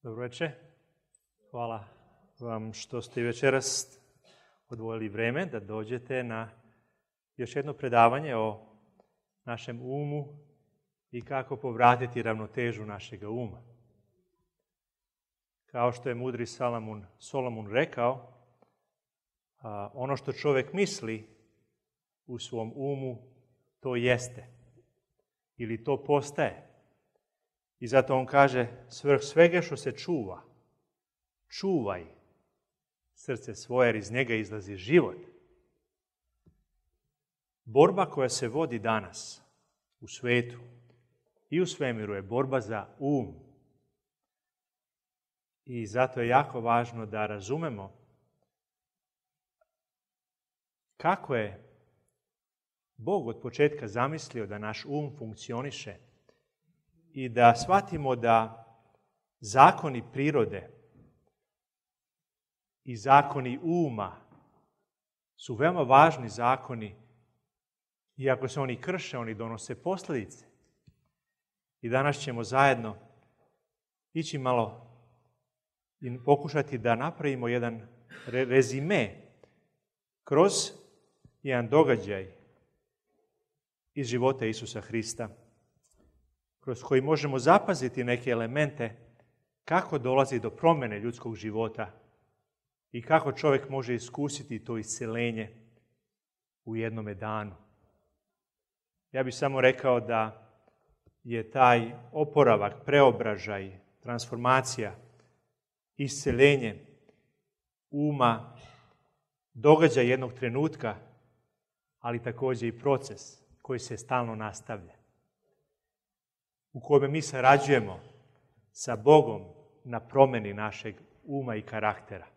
Dobro večer. Hvala vam što ste večeras odvojili vrijeme da dođete na još jedno predavanje o našem umu i kako povratiti ravnotežu našega uma. Kao što je mudri Solomon rekao, ono što čovjek misli u svom umu, to jeste ili to postaje. I zato on kaže, svrh svega što se čuva, čuvaj srce svoje, jer iz njega izlazi život. Borba koja se vodi danas u svijetu i u svemiru je borba za um. I zato je jako važno da razumemo kako je Bog od početka zamislio da naš um funkcioniše i da shvatimo da zakoni prirode i zakoni uma su veoma važni zakoni i ako se oni krše, oni donose posljedice. I danas ćemo zajedno ići malo i pokušati da napravimo jedan rezime kroz jedan događaj iz života Isusa Hrista, kroz koji možemo zapaziti neke elemente kako dolazi do promjene ljudskog života i kako čovjek može iskusiti to isceljenje u jednome danu. Ja bih samo rekao da je taj oporavak, preobražaj, transformacija, isceljenje uma događaj jednog trenutka, ali također i proces koji se stalno nastavlja, u kojem mi sarađujemo sa Bogom na promjeni našeg uma i karaktera.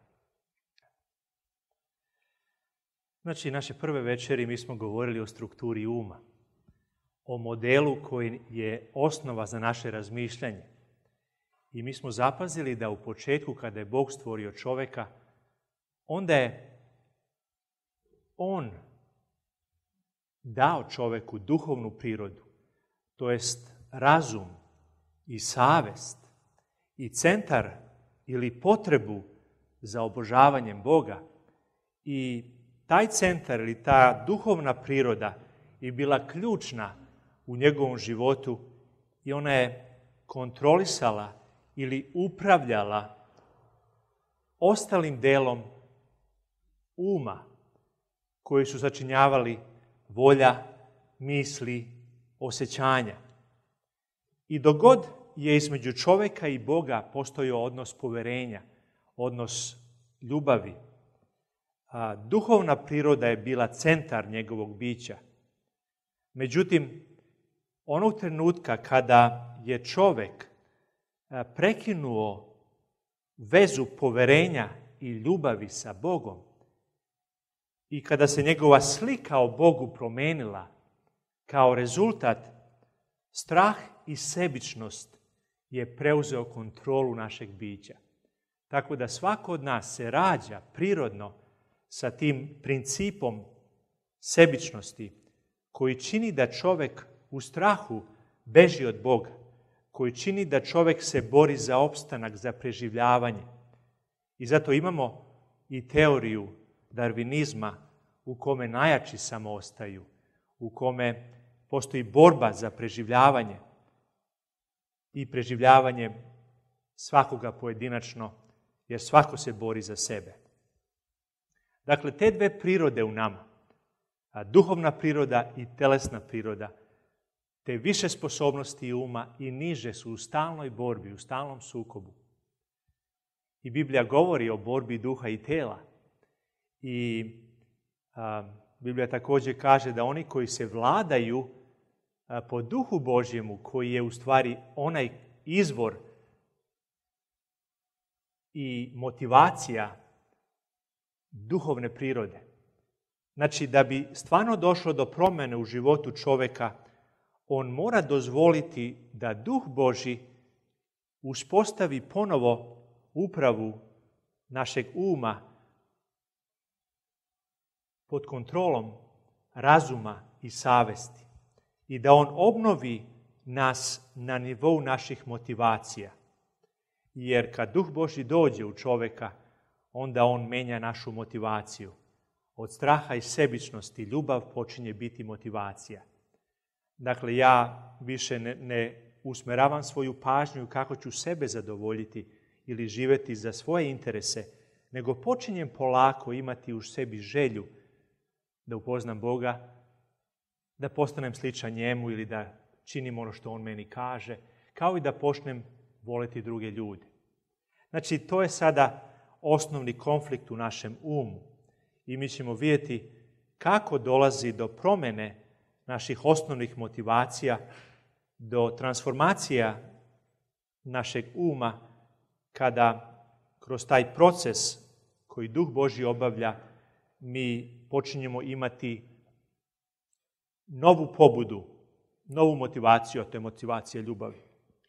Znači, naše prve večeri mi smo govorili o strukturi uma, o modelu koji je osnova za naše razmišljanje. I mi smo zapazili da u početku, kada je Bog stvorio čovjeka, onda je On dao čovjeku duhovnu prirodu, to jest razum i savest i centar ili potrebu za obožavanjem Boga. I taj centar ili ta duhovna priroda je bila ključna u njegovom životu i ona je kontrolisala ili upravljala ostalim delom uma koji su začinjavali volja, misli, osjećanja. I dok god je između čovjeka i Boga postojao odnos poverenja, odnos ljubavi, duhovna priroda je bila centar njegovog bića. Međutim, onog trenutka kada je čovjek prekinuo vezu poverenja i ljubavi sa Bogom i kada se njegova slika o Bogu promijenila, kao rezultat, strah i sebičnost je preuzeo kontrolu našeg bića. Tako da svako od nas se rađa prirodno sa tim principom sebičnosti koji čini da čovjek u strahu beži od Boga, koji čini da čovjek se bori za opstanak, za preživljavanje. I zato imamo i teoriju darvinizma u kome najjači samo ostaju, u kome postoji borba za preživljavanje i preživljavanje svakoga pojedinačno, jer svako se bori za sebe. Dakle, te dve prirode u nama, duhovna priroda i telesna priroda, te više sposobnosti uma i niže su u stalnoj borbi, u stalnom sukobu. I Biblija govori o borbi duha i tela. I Biblija također kaže da oni koji se vladaju po duhu Božjemu, koji je u stvari onaj izvor i motivacija duhovne prirode. Znači, da bi stvarno došlo do promjene u životu čovjeka, on mora dozvoliti da duh Božji uspostavi ponovo upravu našeg uma pod kontrolom razuma i savesti i da on obnovi nas na nivou naših motivacija Jer kad Duh Božji dođe u čovjeka, onda on menja našu motivaciju. Od straha i sebičnosti ljubav počinje biti motivacija. Dakle, ja više ne usmeravam svoju pažnju kako ću sebe zadovoljiti ili živjeti za svoje interese, nego počinjem polako imati u sebi želju da upoznam Boga, da postanem sličan njemu ili da činim ono što on meni kaže, kao i da počnem voliti druge ljude. Znači, to je sada osnovni konflikt u našem umu. I mi ćemo vidjeti kako dolazi do promjene naših osnovnih motivacija, do transformacija našeg uma, kada kroz taj proces koji Duh Božji obavlja, mi počinjemo imati novu pobudu, novu motivaciju, a to je motivacija ljubavi.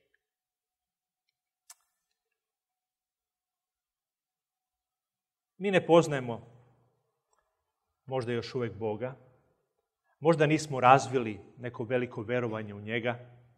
Mi ne poznajemo možda još uvijek Boga, možda nismo razvili neko veliko verovanje u njega,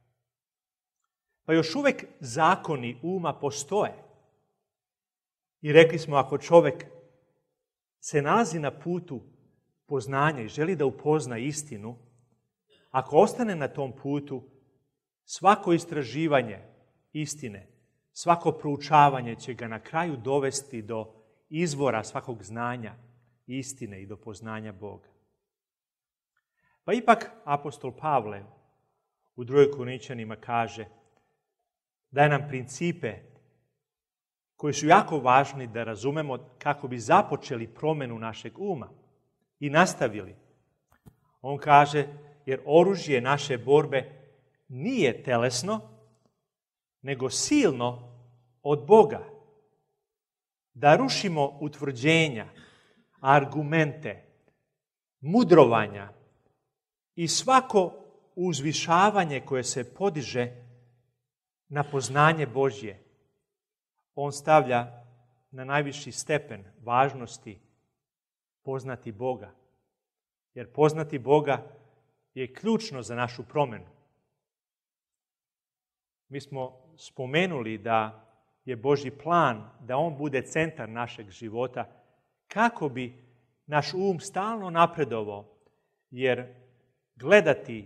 pa još uvijek zakoni uma postoje. I rekli smo, ako čovjek se nalazi na putu poznanja i želi da upozna istinu, ako ostane na tom putu, svako istraživanje istine, svako proučavanje će ga na kraju dovesti do izvora svakog znanja, istine i do poznanja Boga. Pa ipak apostol Pavle u 2. Korinčanima kaže, daje nam principe koji su jako važni da razumemo kako bi započeli promjenu našeg uma i nastavili. On kaže, jer oružje naše borbe nije telesno, nego silno od Boga. Da rušimo utvrđenja, argumente, mudrovanja i svako uzvišavanje koje se podiže na poznanje Božje. On stavlja na najviši stepen važnosti poznati Boga. Jer poznati Boga je ključno za našu promjenu. Mi smo spomenuli da je Božji plan da on bude centar našeg života kako bi naš um stalno napredovao, jer gledati,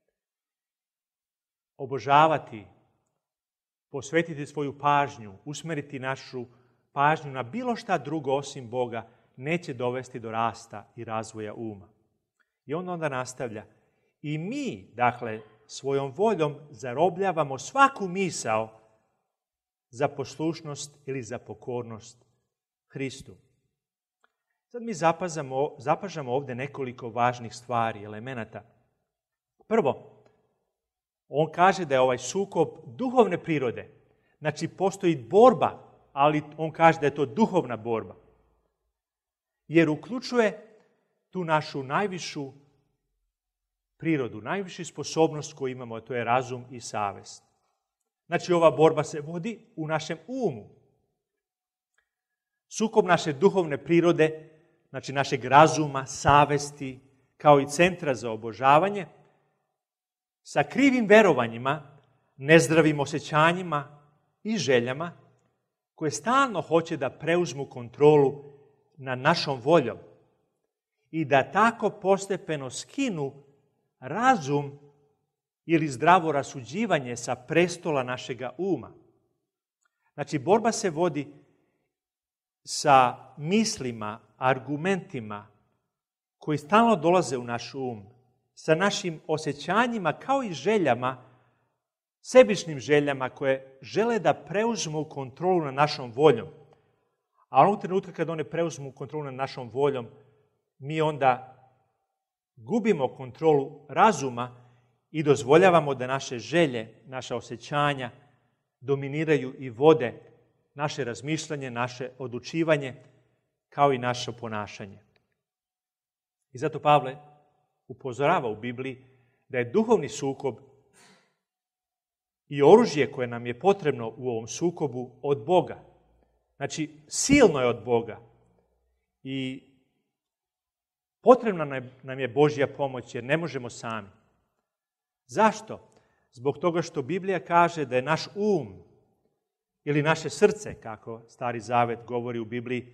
obožavati, posvetiti svoju pažnju, usmjeriti našu pažnju na bilo šta drugo osim Boga, neće dovesti do rasta i razvoja uma. I on onda nastavlja. I mi, dakle, svojom voljom zarobljavamo svaku misao za poslušnost ili za pokornost Hristu. Sad mi zapažamo ovdje nekoliko važnih stvari, elemenata. Prvo, on kaže da je ovaj sukob duhovne prirode. Znači, postoji borba, ali on kaže da je to duhovna borba. Jer uključuje tu našu najvišu prirodu, najvišu sposobnost koju imamo, a to je razum i savest. Znači, ova borba se vodi u našem umu. Sukob naše duhovne prirode, znači našeg razuma, savesti, kao i centra za obožavanje, sa krivim verovanjima, nezdravim osjećanjima i željama, koje stalno hoće da preuzmu kontrolu nad našom voljom i da tako postepeno skinu razum ili zdravo rasuđivanje sa prestola našega uma. Znači, borba se vodi sa mislima, argumentima koji stalno dolaze u naš um, sa našim osjećanjima kao i željama, sebičnim željama koje žele da preuzmu kontrolu nad našom voljom. A onog trenutka kad one preuzmu kontrolu nad našom voljom, mi onda gubimo kontrolu razuma i dozvoljavamo da naše želje, naša osjećanja dominiraju i vode naše razmišljanje, naše odlučivanje, kao i naše ponašanje. I zato Pavle upozorava u Bibliji da je duhovni sukob i oružje koje nam je potrebno u ovom sukobu od Boga. Znači, silno je od Boga i potrebna nam je Božja pomoć jer ne možemo sami. Zašto? Zbog toga što Biblija kaže da je naš um ili naše srce, kako Stari Zavet govori u Bibliji,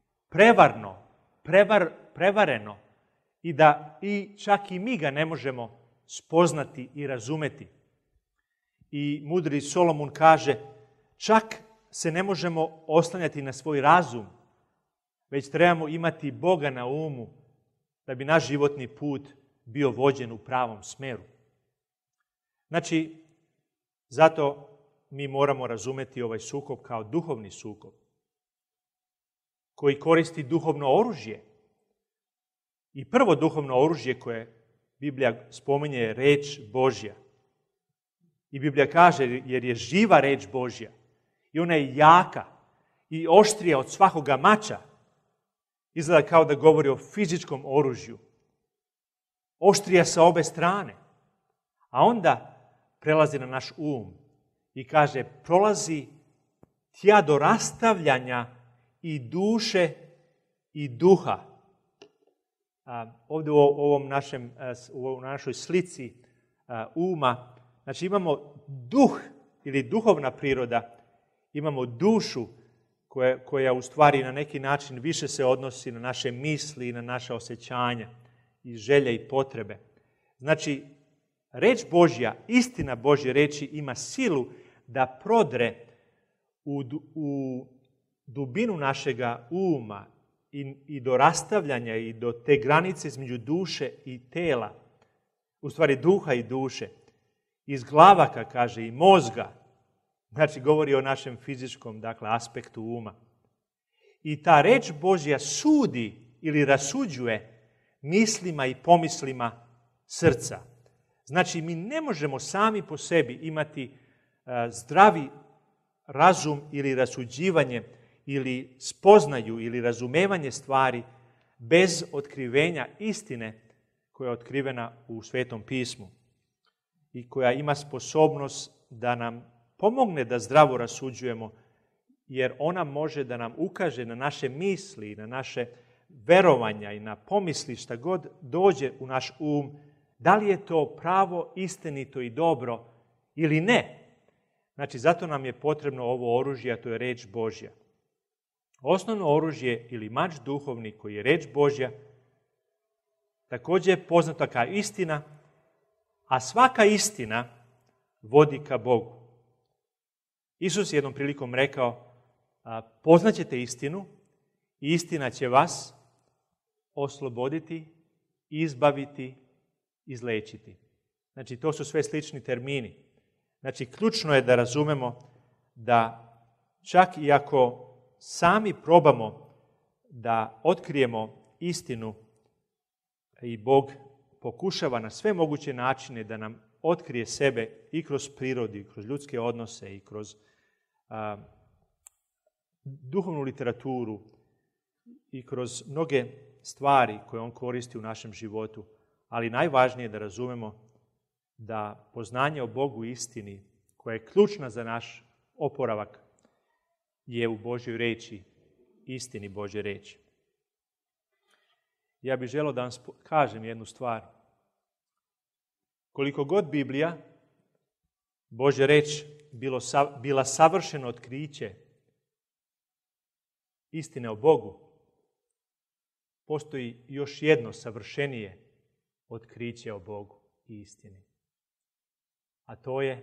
prevareno i čak i mi ga ne možemo spoznati i razumeti. I mudri Solomon kaže, čak se ne možemo oslanjati na svoj razum, već trebamo imati Boga na umu da bi naš životni put bio vođen u pravom smeru. Znači, zato mi moramo razumeti ovaj sukob kao duhovni sukob, koji koristi duhovno oružje. I prvo duhovno oružje koje Biblija spominje je reč Božja. I Biblija kaže, jer je živa reč Božja i ona je jaka i oštrija od svakoga mača. Izgleda kao da govori o fizičkom oružju. Oštrija sa obe strane. A onda prelazi na naš um i kaže, prolazi tja do rastavljanja i duše i duha. Ovdje u našoj slici uma, znači imamo duh ili duhovna priroda, imamo dušu koja u stvari na neki način više se odnosi na naše misli i na naša osjećanja i želje i potrebe. Znači, reč Božja, istina Božje reči ima silu da prodre u dubinu našega uma i do rastavljanja i do te granice između duše i tela, u stvari duha i duše, iz glavaka, kaže, i mozga, znači govori o našem fizičkom, dakle, aspektu uma. I ta reč Božja sudi ili rasuđuje mislima i pomislima srca. Znači, mi ne možemo sami po sebi imati zdravi razum ili rasuđivanje ili spoznaju ili razumevanje stvari bez otkrivenja istine koja je otkrivena u Svetom pismu i koja ima sposobnost da nam pomogne da zdravo rasuđujemo, jer ona može da nam ukaže na naše misli, na naše verovanja i na pomisli šta god dođe u naš um, da li je to pravo, istinito i dobro ili ne. Znači, zato nam je potrebno ovo oružje, a to je reč Božja. Osnovno oružje ili mač duhovni koji je reč Božja, također je poznata kao istina, a svaka istina vodi ka Bogu. Isus je jednom prilikom rekao, poznaćete istinu i istina će vas osloboditi, izbaviti, izlečiti. Znači, to su sve slični termini. Znači, ključno je da razumemo da čak i ako sami probamo da otkrijemo istinu i Bog pokušava na sve moguće načine da nam otkrije sebe i kroz prirodu, i kroz ljudske odnose, i kroz duhovnu literaturu, i kroz mnoge stvari koje on koristi u našem životu. Ali najvažnije je da razumemo da poznanje o Bogu i istini, koja je ključna za naš oporavak, je u Božjoj reči, istini Božje reči. Ja bih želio da vam kažem jednu stvar. Koliko god Biblija, Božja reč, bila savršeno otkriće istine o Bogu, postoji još jedno savršenije otkriće o Bogu i istini. A to je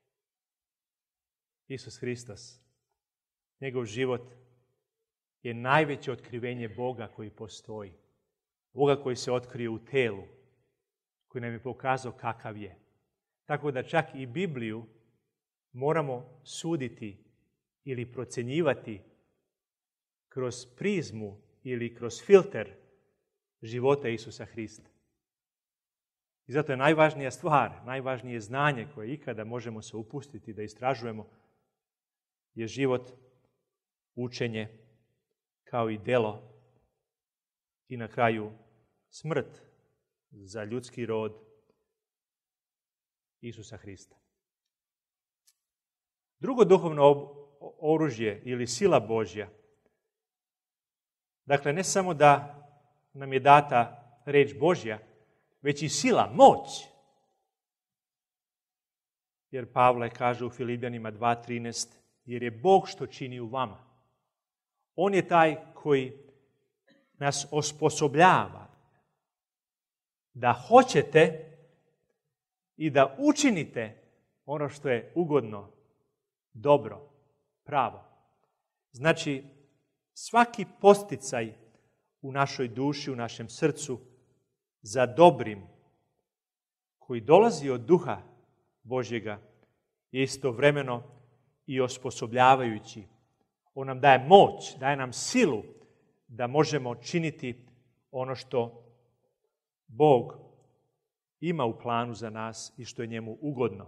Isus Hristos. Njegov život je najveće otkrivenje Boga koji postoji. Boga koji se otkrio u telu, koji nam je pokazao kakav je. Tako da čak i Bibliju moramo suditi ili procjenjivati kroz prizmu ili kroz filter života Isusa Hrista. I zato je najvažnija stvar, najvažnije znanje koje ikada možemo se upustiti da istražujemo je život, učenje, kao i delo i na kraju smrt za ljudski rod Isusa Hrista. Drugo duhovno oružje ili sila Božja, dakle ne samo da nam je data reč Božja, već i sila, moć. Jer Pavle kaže u Filipljanima 2.13, jer je Bog što čini u vama. On je taj koji nas osposobljava da hoćete i da učinite ono što je ugodno, dobro, pravo. Znači, svaki posticaj u našoj duši, u našem srcu za dobrim koji dolazi od Duha Božjega je istovremeno i osposobljavajući. On nam daje moć, daje nam silu da možemo činiti ono što Bog ima u planu za nas i što je njemu ugodno.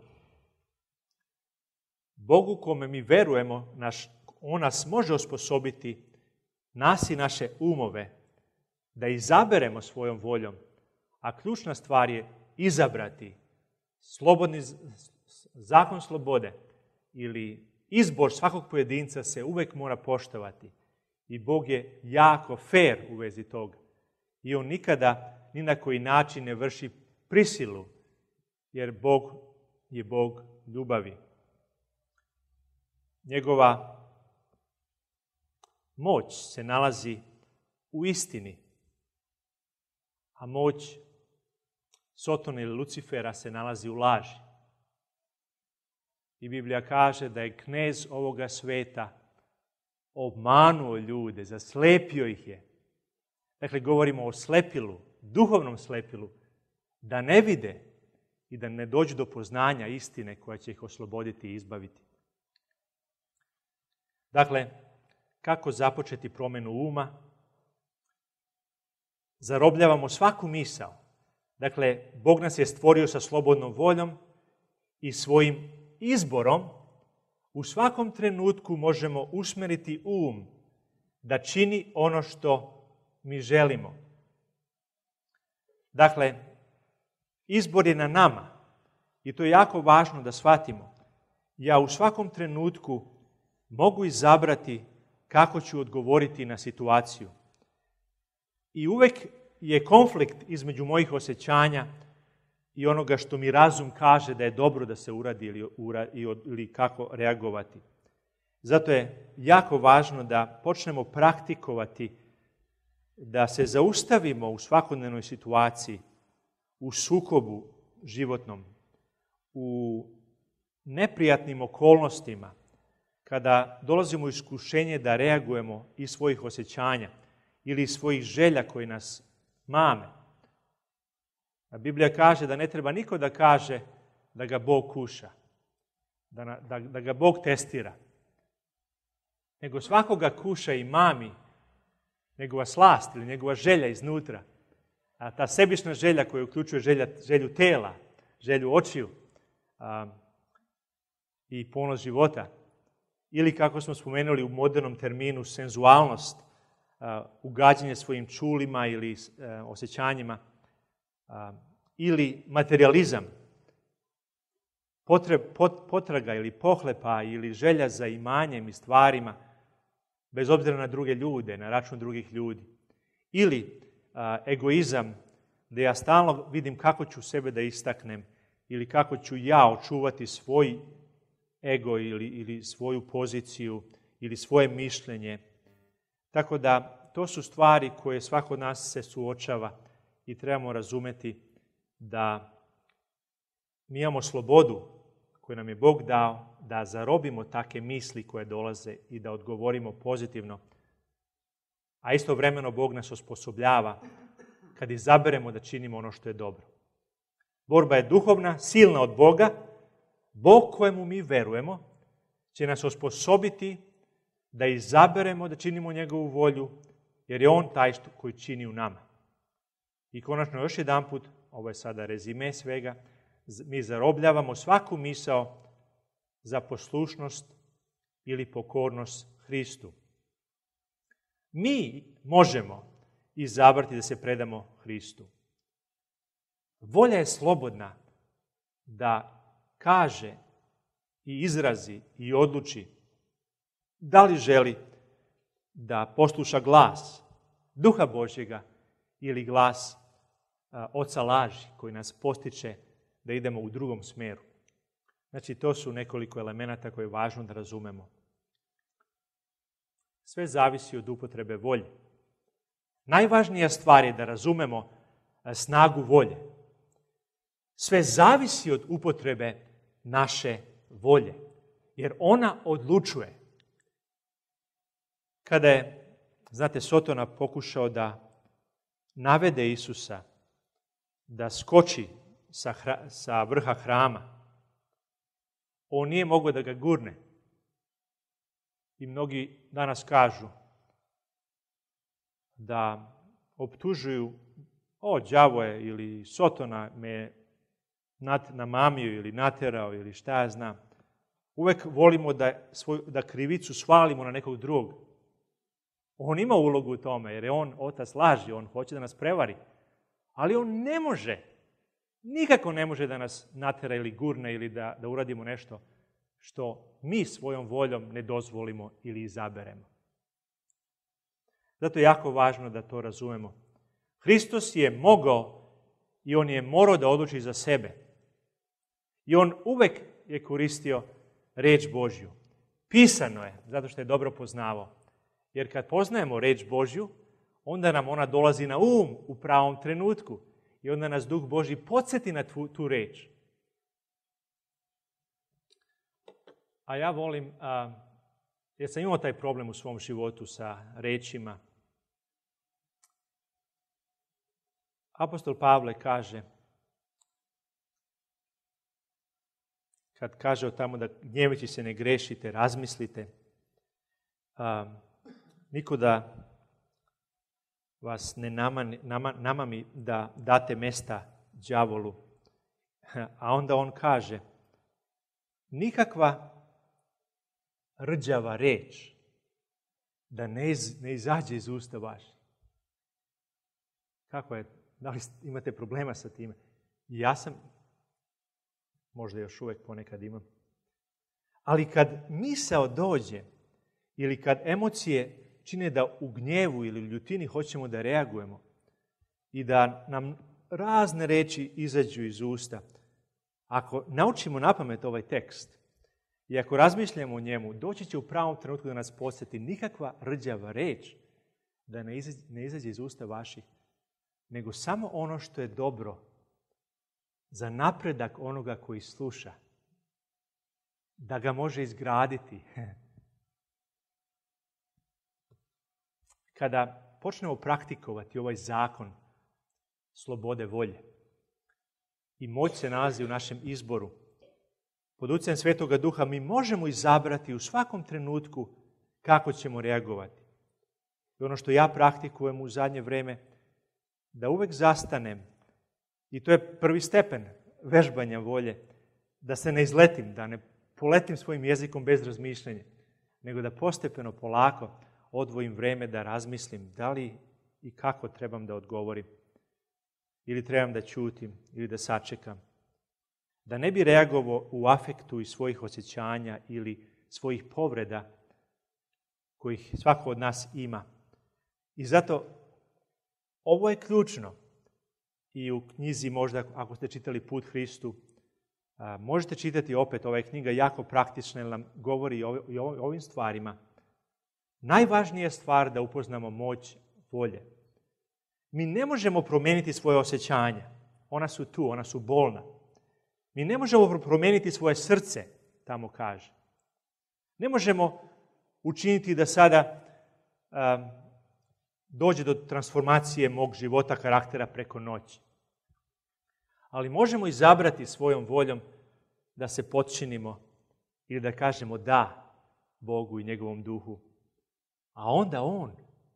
Bogu kome mi verujemo, on nas može osposobiti, nas i naše umove, da izaberemo svojom voljom, a ključna stvar je izabrati. Slobodni zakon slobode ili izbor svakog pojedinca se uvijek mora poštovati. I Bog je jako fair u vezi toga. I on nikada ni na koji način ne vrši prisilu, jer Bog je Bog ljubavi. Njegova moć se nalazi u istini, a moć Sotona ili Lucifera se nalazi u laži. I Biblija kaže da je knez ovoga sveta obmanuo ljude, zaslepio ih je. Dakle, govorimo o slepilu, duhovnom slepilu, da ne vide i da ne dođu do poznanja istine koja će ih osloboditi i izbaviti. Dakle, kako započeti promjenu uma? Zarobljavamo svaku misao. Dakle, Bog nas je stvorio sa slobodnom voljom i svojim izborom u svakom trenutku možemo usmjeriti um da čini ono što mi želimo. Dakle, izbor je na nama i to je jako važno da shvatimo. Ja u svakom trenutku mogu izabrati kako ću odgovoriti na situaciju. I uvijek je konflikt između mojih osjećanja i onoga što mi razum kaže da je dobro da se uradi ili kako reagovati. Zato je jako važno da počnemo praktikovati, da se zaustavimo u svakodnevnoj situaciji, u sukobu životnom, u neprijatnim okolnostima, kada dolazimo u iskušenje da reagujemo iz svojih osjećanja ili iz svojih želja koji nas mame. A Biblija kaže da ne treba niko da kaže da ga Bog kuša, da ga Bog testira. Nego svakoga kuša i mami njegova slast ili njegova želja iznutra. A ta sebična želja koja uključuje želju tela, želju očiju i ponos života. Ili kako smo spomenuli u modernom terminu senzualnost, ugađanje svojim čulima ili osjećanjima, ili materializam, potraga ili pohlepa ili želja za imanjem i stvarima, bez obzira na druge ljude, na račun drugih ljudi. Ili egoizam, da ja stalno vidim kako ću sebe da istaknem ili kako ću ja očuvati svoj ego ili svoju poziciju ili svoje mišljenje. Tako da to su stvari koje svako od nas se suočava i trebamo razumjeti da mi imamo slobodu koju nam je Bog dao da zarobimo takve misli koje dolaze i da odgovorimo pozitivno. A istovremeno Bog nas osposobljava kad izaberemo da činimo ono što je dobro. Borba je duhovna, silna od Boga. Bog kojemu mi verujemo će nas osposobiti da izaberemo da činimo njegovu volju, jer je on taj koji čini u nama. I konačno još jedanput, ovo je sada rezime svega, mi zarobljavamo svaku misao za poslušnost ili pokornost Hristu. Mi možemo izabrati da se predamo Hristu. Volja je slobodna da kaže i izrazi i odluči da li želi da posluša glas Duha Božjega ili glas oca laži koji nas postiče da idemo u drugom smjeru. Znači, to su nekoliko elemenata koje je važno da razumemo. Sve zavisi od upotrebe volje. Najvažnija stvar je da razumemo snagu volje. Sve zavisi od upotrebe naše volje, jer ona odlučuje. Kada je, znate, Sotona pokušao da navede Isusa da skoči sa vrha hrama, on nije mogao da ga gurne. I mnogi danas kažu da optužuju, đavo je ili Sotona me namamio ili naterao ili šta ja znam. Uvek volimo da krivicu svalimo na nekog drugog. On ima ulogu u tome, jer je on otac laži, on hoće da nas prevari. Ali on ne može, nikako ne može da nas natera ili gurne ili da uradimo nešto što mi svojom voljom ne dozvolimo ili izaberemo. Zato je jako važno da to razumemo. Hristos je mogao i on je morao da odluči za sebe. I on uvek je koristio reč Božju. Pisano je, zato što je dobro poznavao. Jer kad poznajemo reč Božju, onda nam ona dolazi na u pravom trenutku. I onda nas Duh Božji podsjeti na tu reč. A ja volim, jer sam imao taj problem u svom životu sa rečima. Apostol Pavle kaže, kad kaže tamo da gnjeveći se ne grešite, razmislite, niko da vas ne namami da date mesta đavolu. A onda on kaže, nikakva rđava reč da ne izađe iz usta vaših. Kako je? Da li imate problema sa time? Ja sam, možda još uvek ponekad imam. Ali kad misao dođe ili kad emocije čine da u gnjevu ili u ljutini hoćemo da reagujemo i da nam razne reči izađu iz usta, ako naučimo napamet ovaj tekst i ako razmišljamo o njemu, doći će u pravom trenutku da nas podsjeti nikakva rđava reč da ne izađe iz usta vaših, nego samo ono što je dobro za napredak onoga koji sluša, da ga može izgraditi. Kada počnemo praktikovati ovaj zakon slobode volje i moć se nalazi u našem izboru, pod utjecajem Svetoga Duha mi možemo izabrati u svakom trenutku kako ćemo reagovati. I ono što ja praktikujem u zadnje vrijeme, da uvek zastanem, i to je prvi stepen vežbanja volje, da se ne izletim, da ne poletim svojim jezikom bez razmišljanja, nego da postepeno, polako odvojim vreme da razmislim da li i kako trebam da odgovorim, ili trebam da ćutim, ili da sačekam. Da ne bi reagovao u afektu i svojih osjećanja ili svojih povreda kojih svako od nas ima. I zato ovo je ključno. I u knjizi, možda ako ste čitali Put Hristu, možete čitati opet, ova je knjiga jako praktična jer nam govori i o ovim stvarima. Najvažnija stvar da upoznamo moć volje. Mi ne možemo promijeniti svoje osjećanja. Ona su tu, ona su bolna. Mi ne možemo promijeniti svoje srce, tamo kaže. Ne možemo učiniti da sada dođe do transformacije mog života, karaktera preko noći. Ali možemo izabrati svojom voljom da se potčinimo ili da kažemo da Bogu i njegovom duhu. A onda on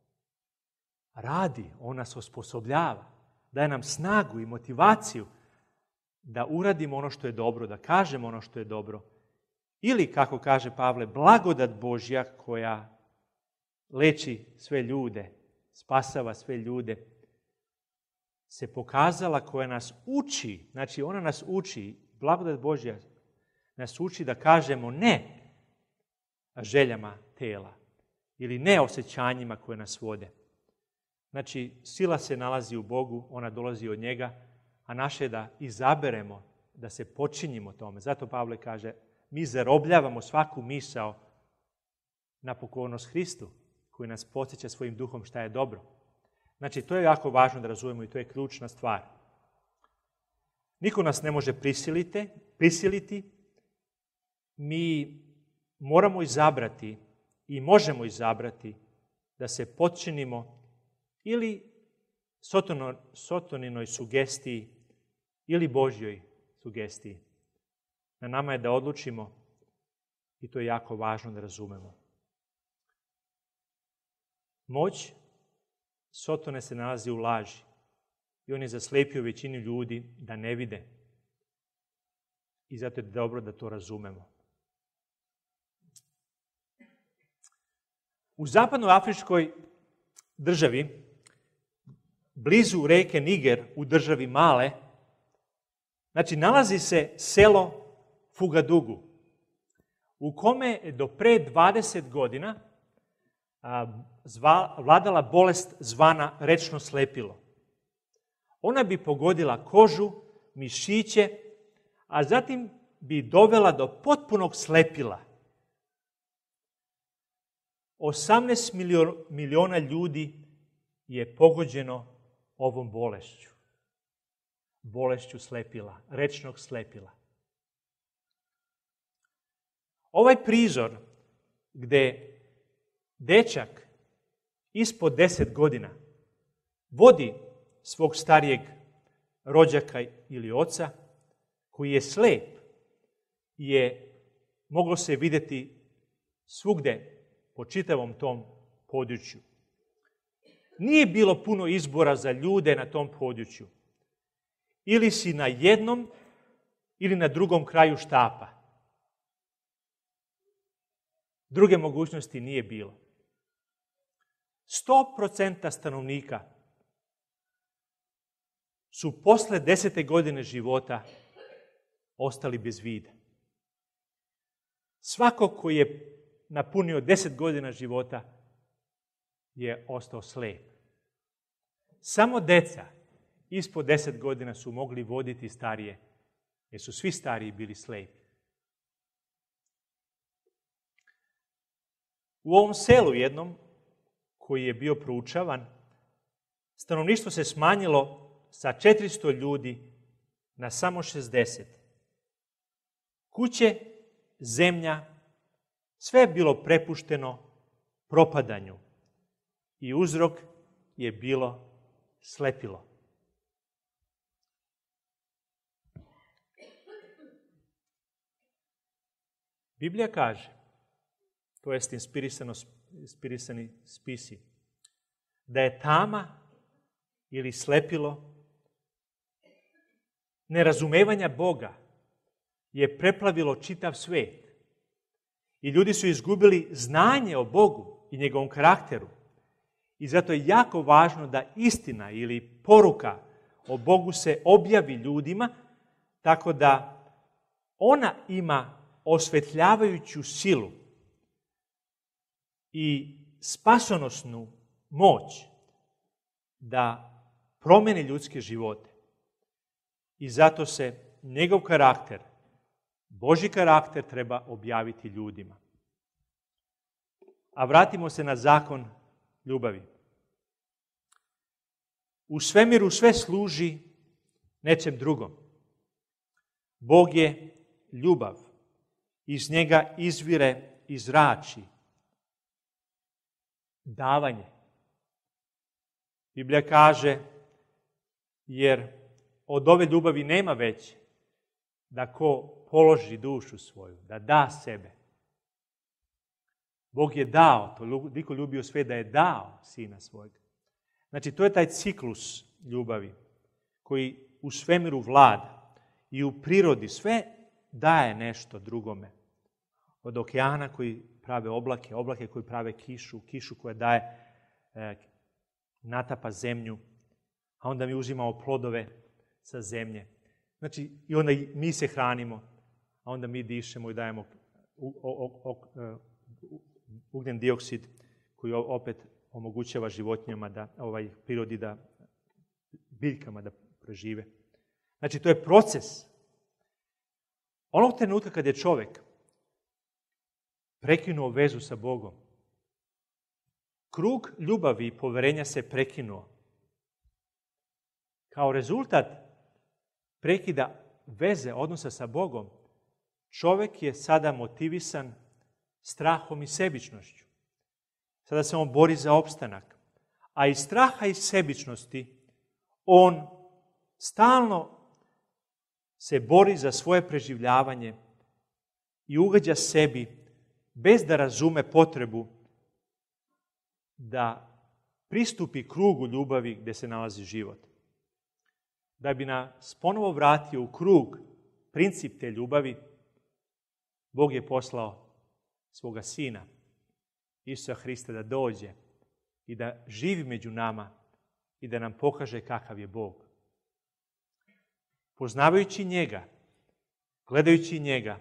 radi, on nas osposobljava, daje nam snagu i motivaciju da uradimo ono što je dobro, da kažemo ono što je dobro. Ili, kako kaže Pavle, blagodat Božja koja leči sve ljude, spasava sve ljude, se pokazala, koja nas uči, znači ona nas uči, blagodat Božja nas uči da kažemo ne željama tela ili ne osjećanjima koje nas vode. Znači, sila se nalazi u Bogu, ona dolazi od njega, a naše je da izaberemo, da se počinjimo tome. Zato Pavle kaže, mi zarobljavamo svaku misao na pokornost Hristu. koji nas podsjeća svojim duhom šta je dobro. Znači, to je jako važno da razumemo i to je ključna stvar. Niko nas ne može prisiliti. Mi moramo izabrati i možemo izabrati da se potčinimo ili Sotoninoj sugestiji ili Božjoj sugestiji. Na nama je da odlučimo i to je jako važno da razumemo. Moć Sotone se nalazi u laži i on je zaslijepio većinu ljudi da ne vide. I zato je dobro da to razumemo. U zapadnoafričkoj državi, blizu reke Niger u državi Male, znači nalazi se selo Fugadugu, u kome je do pre 20 godina vladala bolest zvana rečno slepilo. Ona bi pogodila kožu, mišiće, a zatim bi dovela do potpunog slepila. 18 miliona ljudi je pogođeno ovom bolešću. Bolešću slepila, rečnog slepila. Ovaj prizor gde dečak ispod 10 godina vodi svog starijeg rođaka ili oca koji je slep je moglo se vidjeti svugde po čitavom tom području. Nije bilo puno izbora za ljude na tom području. Ili si na jednom ili na drugom kraju štapa. Druge mogućnosti nije bilo. 100% stanovnika su posle 10. godine života ostali bez vida. Svako koji je napunio 10 godina života je ostao slep. Samo deca ispod 10 godina su mogli voditi starije, jer su svi stariji bili slepi. U ovom selu jednom, koji je bio proučavan, stanovništvo se smanjilo sa 400 ljudi na samo 60. Kuće, zemlja, sve je bilo prepušteno propadanju i uzrok je bilo slepilo. Biblija kaže, to jest inspirisani spisi, da je tama ili slepilo nerazumevanja Boga je preplavilo čitav svijet. I ljudi su izgubili znanje o Bogu i njegovom karakteru. I zato je jako važno da istina ili poruka o Bogu se objavi ljudima, tako da ona ima osvetljavajuću silu i spasonosnu moć da promeni ljudske živote. I zato se njegov karakter, Božji karakter, treba objaviti ljudima. A vratimo se na zakon ljubavi. U svemiru sve služi nečem drugom. Bog je ljubav. Iz njega izvire i zrači davanje. Biblija kaže, jer od ove ljubavi nema veće, da ko položi dušu svoju, da da sebe. Bog je dao, toliko ljubio sve da je dao sina svojega. Znači, to je taj ciklus ljubavi koji u svemiru vlada i u prirodi sve daje nešto drugome. Od okeana koji prave oblake, oblake koji prave kišu, kišu koja daje, natapa zemlju, a onda mi uzimamo plodove sa zemlje. Znači, i onda mi se hranimo, a onda mi dišemo i dajemo ugljen dioksid koji opet omogućava životinjama, prirodi biljkama da prežive. Znači, to je proces. Onog trenutka kad je čovjek prekinuo vezu sa Bogom, krug ljubavi i poverenja se prekinuo. Kao rezultat prekida veze, odnosa sa Bogom, čovjek je sada motivisan strahom i sebičnošću. Sada se on bori za opstanak. A iz straha i sebičnosti on stalno se bori za svoje preživljavanje i ugađa sebi bez da razume potrebu da pristupi krugu ljubavi gdje se nalazi život. Da bi nas ponovo vratio u krug, princip te ljubavi, Bog je poslao svoga Sina, Isusa Hrista, da dođe i da živi među nama i da nam pokaže kakav je Bog. Poznavajući njega, gledajući njega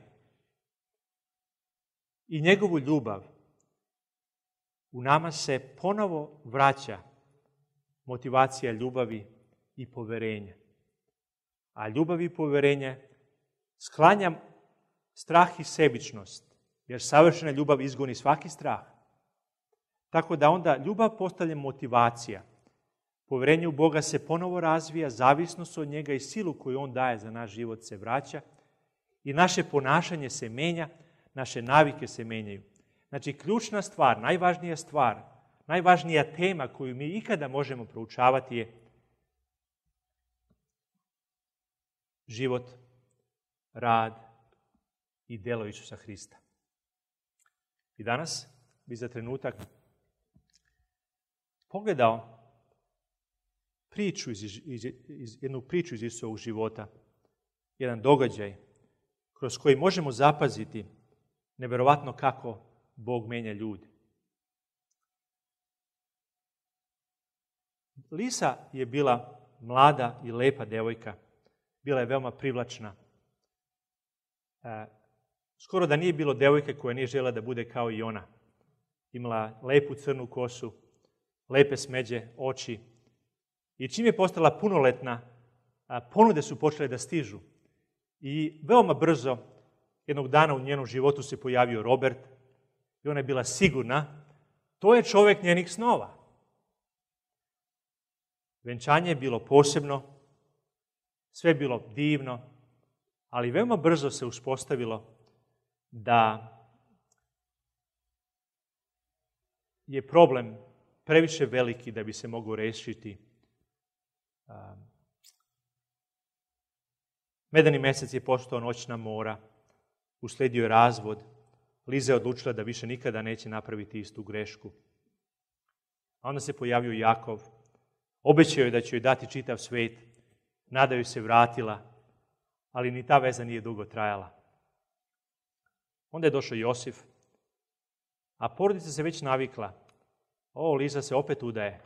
i njegovu ljubav, u nama se ponovo vraća motivacija ljubavi i poverenja. A ljubav i poverenje sklanja strah i sebičnost, jer savršena ljubav izgoni svaki strah. Tako da onda ljubav postaje motivacija. Poverenje u Boga se ponovo razvija, zavisnost od njega i silu koju on daje za naš život se vraća i naše ponašanje se menja, naše navike se menjaju. Znači, ključna stvar, najvažnija stvar, najvažnija tema koju mi ikada možemo proučavati je život, rad i djelo Isusa Hrista. I danas bi za trenutak pogledao jednu priču iz Isusovog života, jedan događaj kroz koji možemo zapaziti nevjerovatno kako Bog menja ljude. Lisa je bila mlada i lepa djevojka. Bila je veoma privlačna. Skoro da nije bilo djevojke koja nije željela da bude kao i ona. Imala lepu crnu kosu, lepe smeđe oči. I čim je postala punoletna, ponude su počele da stižu. I veoma brzo, jednog dana u njenom životu se pojavio Robert i ona je bila sigurna, to je čovjek njenih snova. Venčanje je bilo posebno, sve je bilo divno, ali veoma brzo se uspostavilo da je problem previše veliki da bi se mogao riješiti. Medeni mjesec je postao noćna mora, uslijedio je razvod, Liza je odlučila da više nikada neće napraviti istu grešku. A onda se pojavio Jakov, obećao je da će joj dati čitav svijet, nada joj se vratila, ali ni ta veza nije dugo trajala. Onda je došao Josif, a porodica se već navikla. Liza se opet udaje.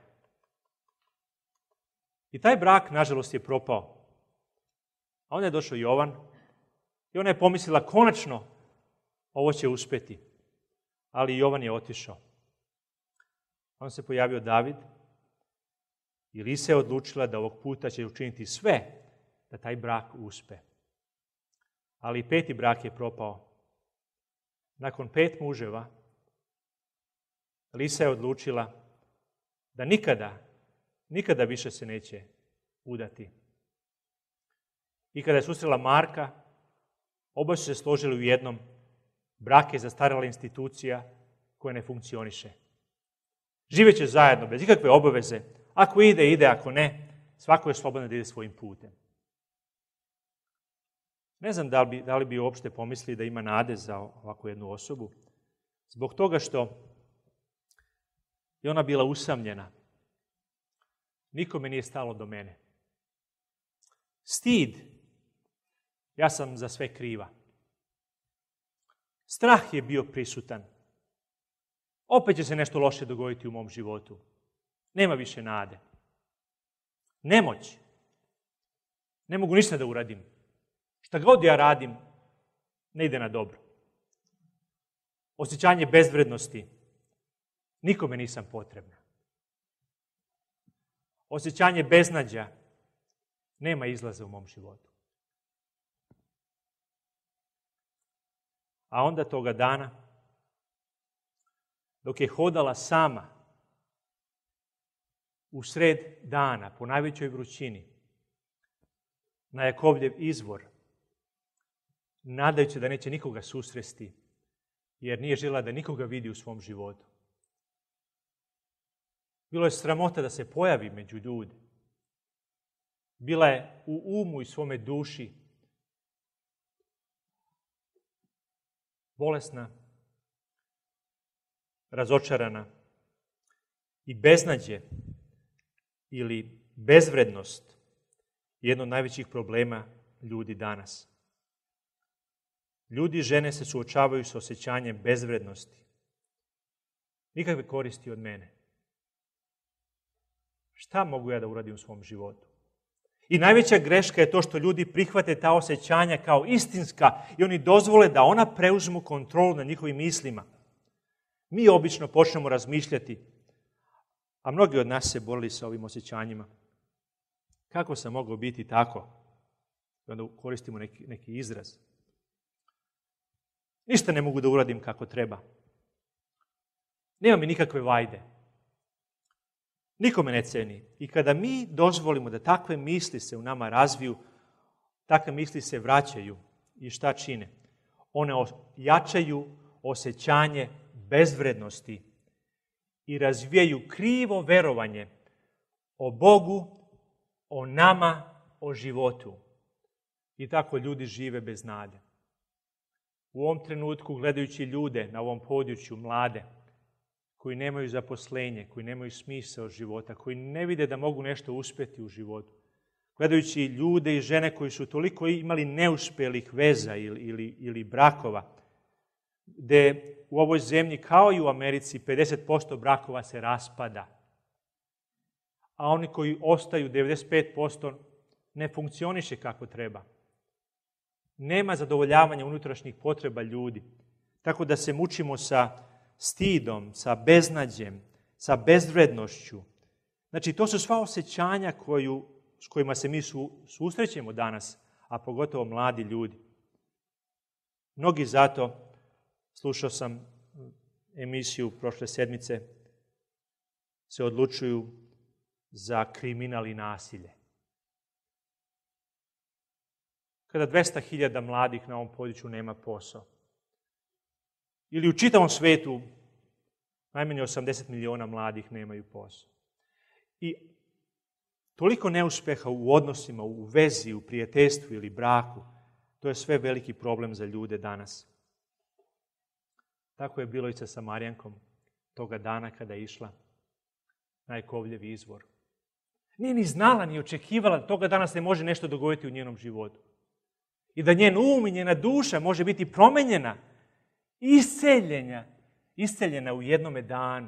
I taj brak, nažalost, je propao. A onda je došao Jovan i ona je pomislila, konačno ovo će uspjeti. Ali Jovan je otišao. Onda se pojavio David i Lisa je odlučila da ovog puta će učiniti sve da taj brak uspe. Ali 5. brak je propao. Nakon 5 muževa, Lisa je odlučila da nikada više se neće udati. I kada je susrela Marka, oba su se složili u jednom, brak je zastarjela institucija koja ne funkcioniše. Živeće zajedno, bez ikakve obaveze. Ako ide, ako ne, svako je slobodan da ide svojim putem. Ne znam da li bi uopšte pomislili da ima nade za ovakvu jednu osobu, zbog toga što je ona bila usamljena. Nikome nije stalo do mene. Stid, ja sam za sve kriva. Strah je bio prisutan. Opet će se nešto loše dogoditi u mom životu. Nema više nade. Nemoć. Ne mogu ništa da uradim. Šta god ja radim, ne ide na dobro. Osjećanje bezvrednosti. Nikome nisam potrebna. Osjećanje beznađa. Nema izlaza u mom životu. A onda toga dana, dok je hodala sama u sred dana, po najvećoj vrućini, na Jakovljev izvor, nadajući da neće nikoga susresti, jer nije željela da nikoga vidi u svom životu. Bilo je sramota da se pojavi među ljude. Bila je u umu i svome duši bolesna, razočarana i beznađe ili bezvrednost je jedno od najvećih problema ljudi danas. Ljudi i žene se suočavaju s osjećanjem bezvrednosti. Nikakve koristi od mene. Šta mogu ja da uradim u svom životu? I najveća greška je to što ljudi prihvate ta osjećanja kao istinska i oni dozvole da ona preuzmu kontrolu nad njihovim mislima. Mi obično počnemo razmišljati, a mnogi od nas se borili sa ovim osjećanjima. Kako sam mogao biti tako? I onda koristimo neki izraz. Ništa ne mogu da uradim kako treba. Nema mi nikakve vajde. Niko me ne ceni. I kada mi dozvolimo da takve misli se u nama razviju, takve misli se vraćaju. I šta čine? One jačaju osjećanje bezvrednosti i razvijaju krivo verovanje o Bogu, o nama, o životu. I tako ljudi žive bez nade. U ovom trenutku, gledajući ljude na ovom području, mlade, koji nemaju zaposlenje, koji nemaju smisao života, koji ne vide da mogu nešto uspjeti u životu, gledajući ljude i žene koji su toliko imali neuspjelih veza ili brakova, gdje u ovoj zemlji, kao i u Americi, 50% brakova se raspada, a oni koji ostaju, 95%, ne funkcioniše kako treba. Nema zadovoljavanja unutrašnjih potreba ljudi. Tako da se mučimo sa stidom, sa beznađem, sa bezvrednošću. Znači, to su sva osjećanja s kojima se mi susrećemo danas, a pogotovo mladi ljudi. Mnogi zato, slušao sam emisiju prošle sedmice, se odlučuju za kriminal i nasilje. Kada 200.000 mladih na ovom području nema posao. Ili u čitavom svetu najmanje 80 miliona mladih nemaju posao. I toliko neuspeha u odnosima, u vezi, u prijateljstvu ili braku, to je sve veliki problem za ljude danas. Tako je bilo i sa Samarijankom toga dana kada je išla na Jakovljev izvor. Nije ni znala, ni očekivala da toga dana se može nešto dogoditi u njenom životu. I da njen um i njena duša može biti promenjena, isceljena u jednome danu.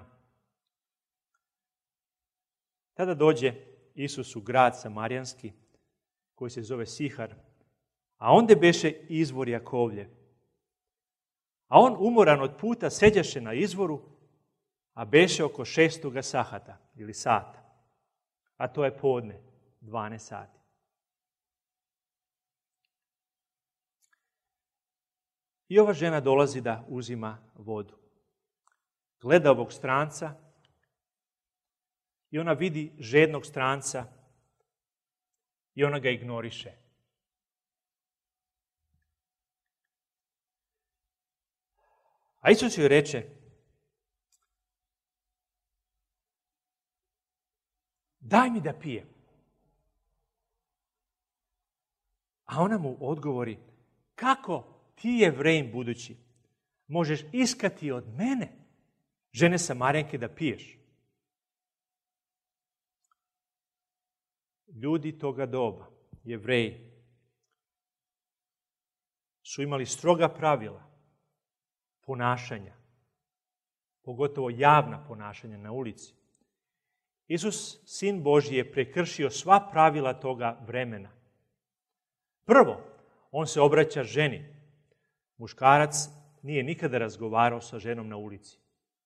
Tada dođe Isus u grad Samarijanski, koji se zove Sihar, a onde beše izvor Jakovljev. A on, umoran od puta, seđaše na izvoru, a beše oko 6. sahata ili sata. A to je podne, 12 sati. I ova žena dolazi da uzima vodu. Gleda ovog stranca i ona vidi žednog stranca i ona ga ignoriše. A Isus joj reče, daj mi da pijem. A ona mu odgovori, kako ti, Jevrejin budući, možeš iskati od mene, žene Samarijanke, da piješ? Ljudi toga doba, Jevreji, su imali stroga pravila ponašanja, pogotovo javna ponašanja na ulici. Isus, Sin Božji, je prekršio sva pravila toga vremena. Prvo, on se obraća ženi. Muškarac nije nikada razgovarao sa ženom na ulici.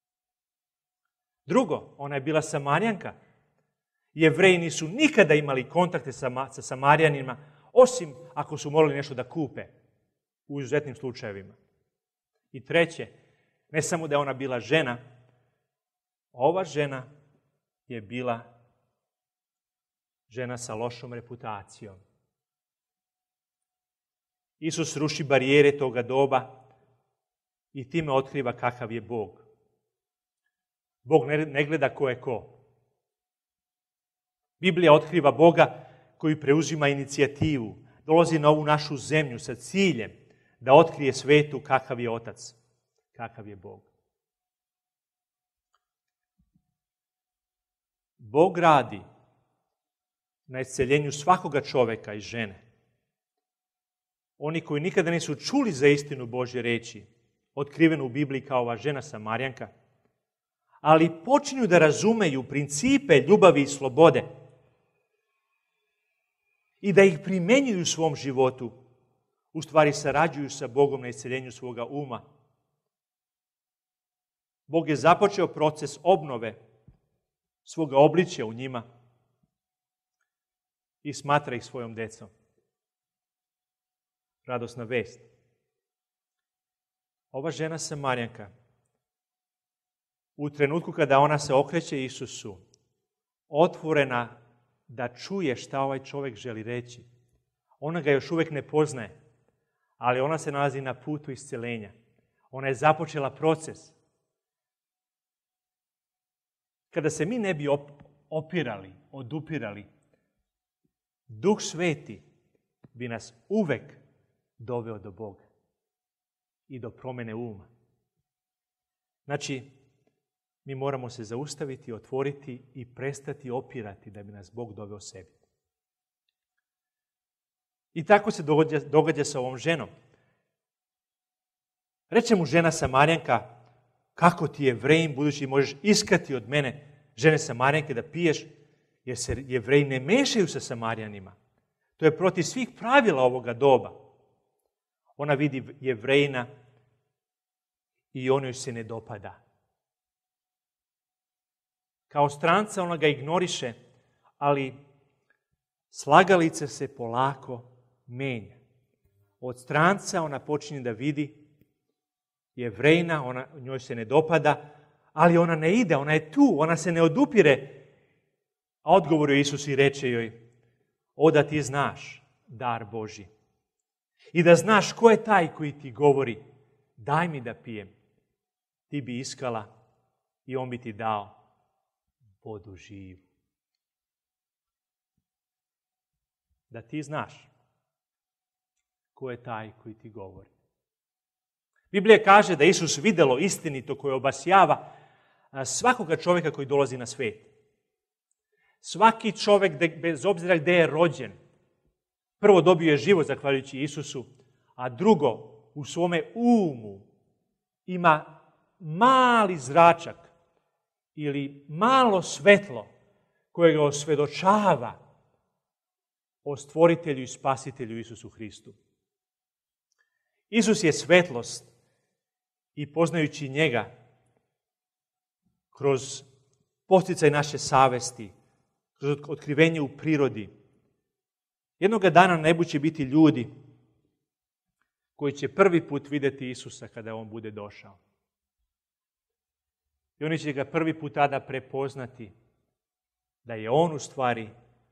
Drugo, ona je bila Samarijanka. Jevreji nisu nikada imali kontakte sa Samarijanima, osim ako su morali nešto da kupe u izuzetnim slučajevima. I treće, ne samo da je ona bila žena, ova žena je bila žena sa lošom reputacijom. Isus ruši barijere toga doba i time otkriva kakav je Bog. Bog ne gleda ko je ko. Biblija otkriva Boga koji preuzima inicijativu, dolazi na ovu našu zemlju sa ciljem da otkrije svetu kakav je Otac, kakav je Bog. Bog radi na isceljenju svakoga čoveka i žene. Oni koji nikada nisu čuli za istinu Božje reči, otkrivenu u Bibliji kao ova žena Samarjanka, ali počinju da razumeju principe ljubavi i slobode i da ih primenjuju u svom životu, u stvari sarađuju sa Bogom na isceljenju svoga uma. Bog je započeo proces obnove svoga obličja u njima i smatra ih svojom decom. Radosna vest. Ova žena Samarjanka, u trenutku kada ona se okreće Isusu, otvorena da čuje šta ovaj čovjek želi reći. Ona ga još uvijek ne poznaje, ali ona se nalazi na putu isceljenja. Ona je započela proces. Kada se mi ne bi odupirali, Duh Sveti bi nas uvek doveo do Boga i do promjene uma. Znači, mi moramo se zaustaviti, otvoriti i prestati opirati da bi nas Bog doveo sebi. I tako se događa sa ovom ženom. Reče mu žena Samarjanka, kako ti Jevrejin, budući možeš iskati od mene, žene Samarjanke, da piješ, jer se Jevreji ne mešaju sa Samarjanima. To je protiv svih pravila ovoga doba. Ona vidi Jevrejina i on joj se ne dopada. Kao stranca ona ga ignoriše, ali slagalica se polako menja. Od stranca ona počinje da vidi Jevrejina, njoj se ne dopada, ali ona ne ide, ona je tu, ona se ne odupire. A odgovorio Isus i reče joj, o da ti znaš dar Božji. I da znaš ko je taj koji ti govori, daj mi da pijem. Ti bi iskala i on bi ti dao vodu živu. Da ti znaš ko je taj koji ti govori. Biblija kaže da Isus videlo istinito koje obasjava svakoga čovjeka koji dolazi na svijet. Svaki čovjek, bez obzira gdje je rođen, prvo dobio je život zahvaljujući Isusu, a drugo, u svome umu ima mali zračak ili malo svetlo koje ga osvjedočava o stvoritelju i spasitelju Isusu Hristu. Isus je svetlost i poznajući njega kroz posticaj naše savesti, kroz otkrivenje u prirodi, jednoga dana nebu će biti ljudi koji će prvi put vidjeti Isusa kada on bude došao. I oni će ga prvi put tada prepoznati da je on u stvari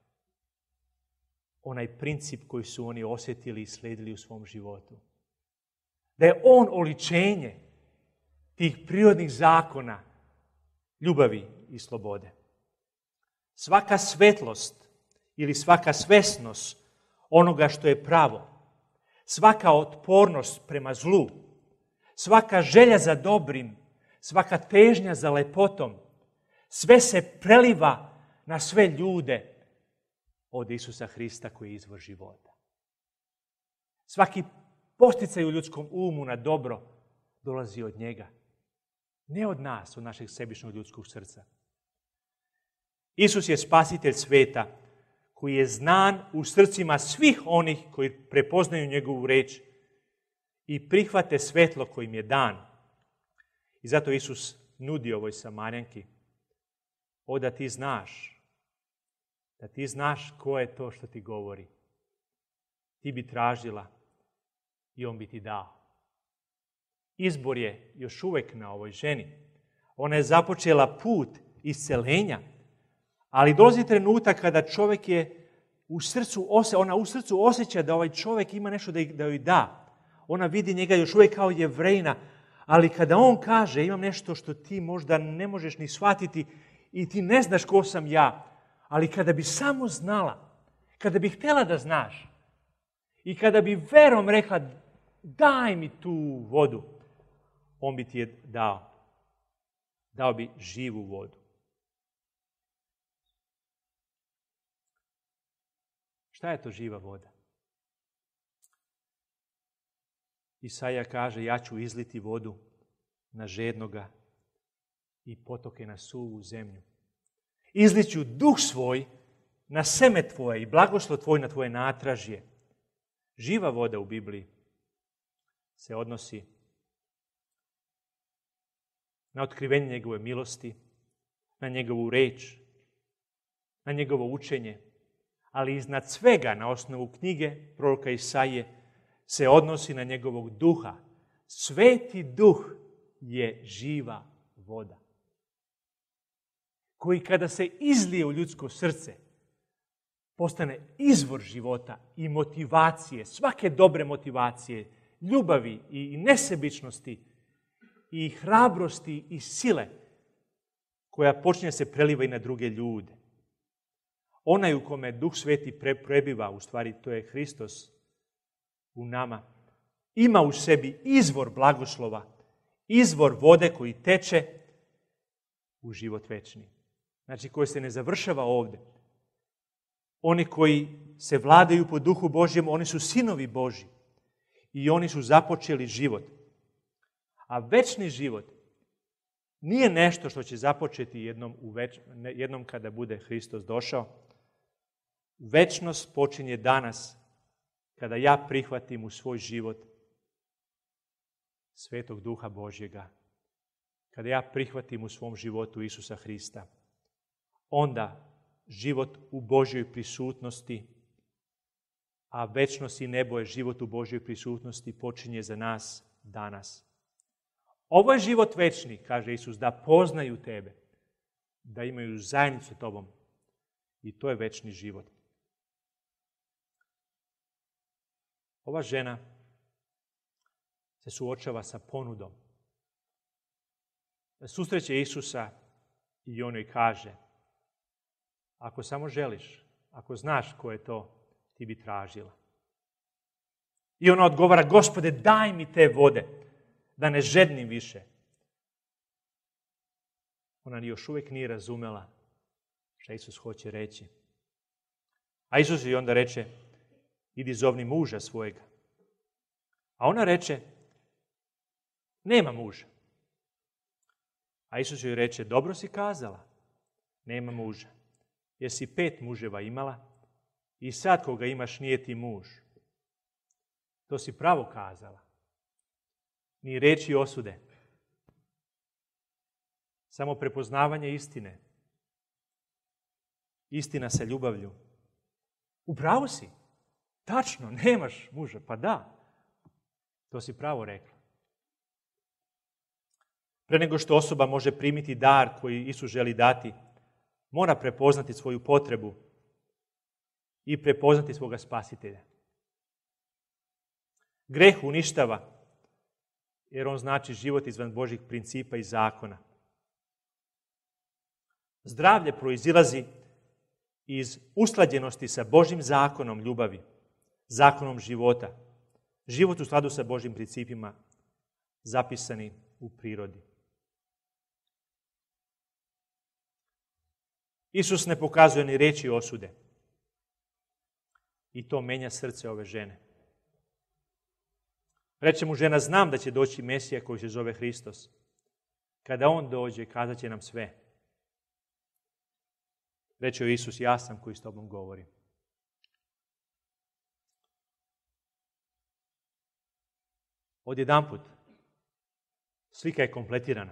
onaj princip koji su oni osjetili i slijedili u svom životu. Da je on oličenje tih prirodnih zakona ljubavi i slobode. Svaka svetlost ili svaka svesnost onoga što je pravo, svaka otpornost prema zlu, svaka želja za dobrim, svaka težnja za lepotom, sve se preliva na sve ljude od Isusa Hrista koji je izvor života. Svaki posticaj u ljudskom umu na dobro dolazi od njega. Ne od nas, od našeg sebičnog ljudskog srca. Isus je spasitelj sveta koji je znan u srcima svih onih koji prepoznaju njegovu reč i prihvate svetlo kojim je dan. I zato Isus nudi ovoj Samarjanki, o da ti znaš ko je to što ti govori. Ti bi tražila i on bi ti dao. Izbor je još uvijek na ovoj ženi. Ona je započela put isceljenja, Ali dolazi trenutak kada čovjek je ona u srcu osjeća da ovaj čovjek ima nešto da joj da. Ona vidi njega još uvijek kao Jevrejina, ali kada on kaže imam nešto što ti možda ne možeš ni shvatiti i ti ne znaš ko sam ja, ali kada bi samo znala, kada bi htjela da znaš i kada bi verom rekla daj mi tu vodu, on bi ti je dao. Dao bi živu vodu. Šta je to živa voda? Isaija kaže, ja ću izliti vodu na žednoga i potoke na suvu zemlju. Izliću duh svoj na seme tvoje i blagoslov tvoj na tvoje natražje. Živa voda u Bibliji se odnosi na otkrivenje njegove milosti, na njegovu reč, na njegovo učenje, ali iznad svega na osnovu knjige proroka Isaije se odnosi na njegovog duha. Sveti duh je živa voda, koji kada se izlije u ljudsko srce, postane izvor života i motivacije, svake dobre motivacije, ljubavi i nesebičnosti i hrabrosti i sile koja počinje se preliva i na druge ljude. Onaj u kome Duh Sveti prebiva, u stvari to je Hristos u nama, ima u sebi izvor blagoslova, izvor vode koji teče u život večni. Znači koji se ne završava ovdje. Oni koji se vladaju po Duhu Božjem, oni su sinovi Božji i oni su započeli život. A večni život nije nešto što će započeti jednom kada bude Hristos došao. Večnost počinje danas kada ja prihvatim u svoj život Svetog Duha Božjega. Kada ja prihvatim u svom životu Isusa Hrista. Onda život u Božjoj prisutnosti, a večnost i nebo je život u Božjoj prisutnosti, počinje za nas danas. Ovo je život večni, kaže Isus, da poznaju tebe, da imaju zajednicu s tobom. I to je večni život. Ova žena se suočava sa ponudom. Susreće Isusa i on joj kaže, ako samo želiš, ako znaš ko je to, ti bi tražila. I ona odgovara, Gospode, daj mi te vode, da ne žednim više. Ona još uvijek nije razumela što Isus hoće reći. A Isus joj onda reče, idi zovni muža svojega. A ona reče, nema muža. A Isus joj reče, dobro si kazala, nema muža. Jer si 5 muževa imala i sad koga imaš nije ti muž. To si pravo kazala. Ni reči osude. Samo prepoznavanje istine. Istina sa ljubavlju. U pravu si. Tačno, nemaš muža. Pa da. To si pravo rekla. Pre nego što osoba može primiti dar koji Isus želi dati, mora prepoznati svoju potrebu i prepoznati svoga spasitelja. Greh uništava, jer on znači život izvan Božjih principa i zakona. Zdravlje proizilazi iz usklađenosti sa Božjim zakonom ljubavi, zakonom života. Život u skladu sa Božjim principima zapisani u prirodi. Isus ne pokazuje ni riječi osude. I to menja srce ove žene. Reče mu žena, znam da će doći Mesija koji se zove Hristos. Kada on dođe, kazat će nam sve. Reče joj Isus, ja sam koji s tobom govorim. Odjedanput, slika je kompletirana.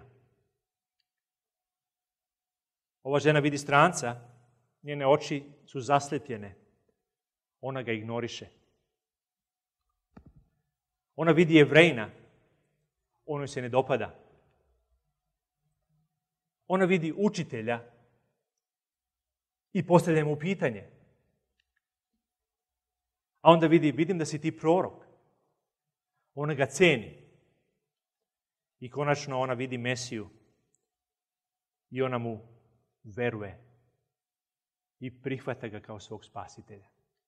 Ova žena vidi stranca, njene oči su zaslepljene. Ona ga ignoriše. Ona vidi Jevrejina, on joj se ne dopada. Ona vidi učitelja, I postavlja mu pitanje. A onda vidim da si ti prorok. Ona ga ceni. I konačno ona vidi Mesiju. I ona mu veruje. I prihvata ga kao svog spasitelja.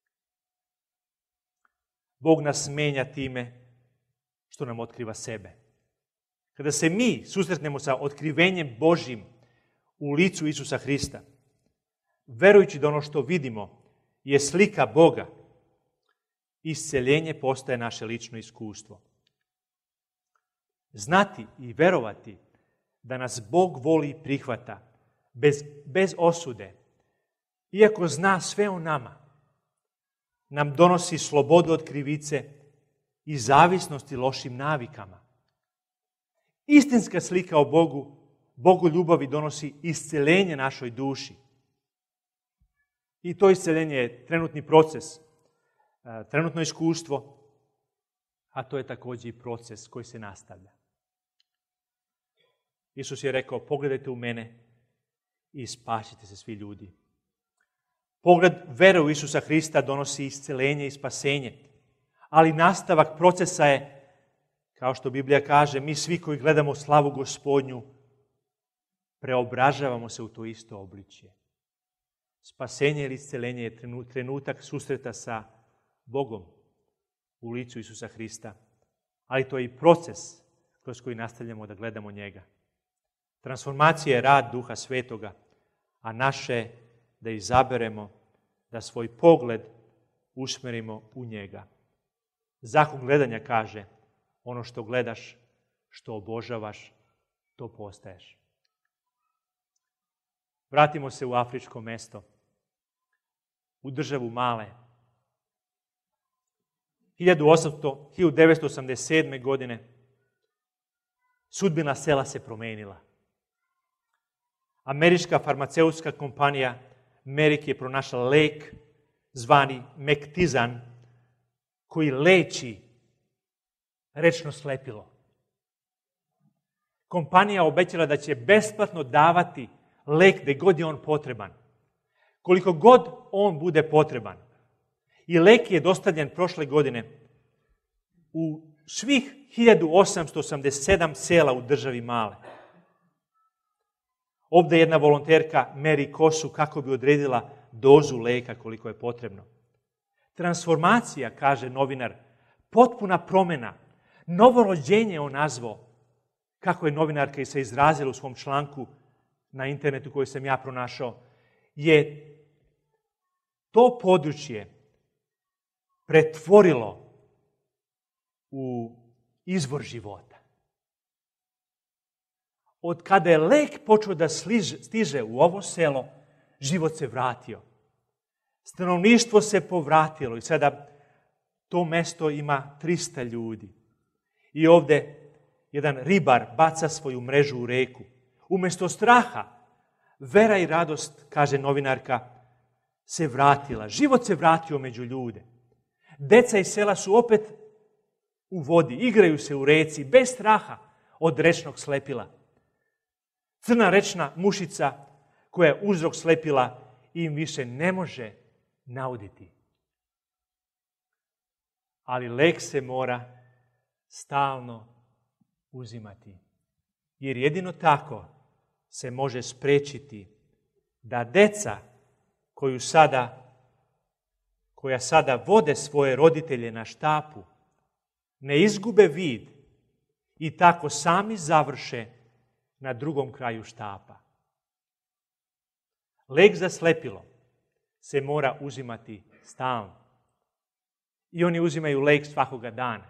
Bog nas menja time što nam otkriva sebe. Kada se mi susretnemo sa otkrivenjem Božjim u licu Isusa Hrista, verujući da ono što vidimo je slika Boga, isceljenje postaje naše lično iskustvo. Znati i verovati da nas Bog voli i prihvata bez osude, iako zna sve o nama, nam donosi slobodu od krivice i zavisnosti lošim navikama. Istinska slika o Bogu ljubavi donosi isceljenje našoj duši. I to isceljenje je trenutni proces, trenutno iskustvo, a to je također i proces koji se nastavlja. Isus je rekao, pogledajte u mene i spasite se svi ljudi. Pogled vere u Isusa Hrista donosi isceljenje i spasenje, ali nastavak procesa je, kao što Biblija kaže, mi svi koji gledamo slavu Gospodnju, preobražavamo se u to isto obličje. Spasenje ili isceljenje je trenutak susreta sa Bogom u licu Isusa Hrista, ali to je i proces kroz koji nastavljamo da gledamo njega. Transformacija je rad Duha Svetoga, a naše je da izaberemo, da svoj pogled usmerimo u njega. Zakon gledanja kaže, ono što gledaš, što obožavaš, to postaješ. Vratimo se u afričko mesto, u državu Male. 1987. godine sudbina sela se promenila. Američka farmaceutska kompanija Merck je pronašla lek zvani Mektizan koji leči rečno slepilo. Kompanija obećala da će besplatno davati lek gdje god je on potreban. Koliko god on bude potreban. I lek je dostavljen prošle godine u svih 1887 sela u državi Male. Ovdje jedna volonterka meri kosu kako bi odredila dozu leka koliko je potrebno. Transformacija, kaže novinar, potpuna promjena, novorođenje on nazvao, kako je novinarka se izrazila u svom članku na internetu koji sam ja pronašao, je to područje pretvorilo u izvor života. Od kada je lek počeo da stiže u ovo selo, život se vratio. Stanovništvo se povratilo i sada to mesto ima 300 ljudi. I ovdje jedan ribar baca svoju mrežu u reku. Umjesto straha, vera i radost, kaže novinarka, se vratila. Život se vratio među ljude. Deca iz sela su opet u vodi, igraju se u reci, bez straha od rečnog slepila. Crna rečna mušica koja je uzrok slepila im više ne može nauditi. Ali lek se mora stalno uzimati. Jer jedino tako se može spriječiti da deca koja sada vode svoje roditelje na štapu, ne izgube vid i tako sami završe na drugom kraju štapa. Lek za slepilo se mora uzimati stalno. I oni uzimaju lek svakoga dana.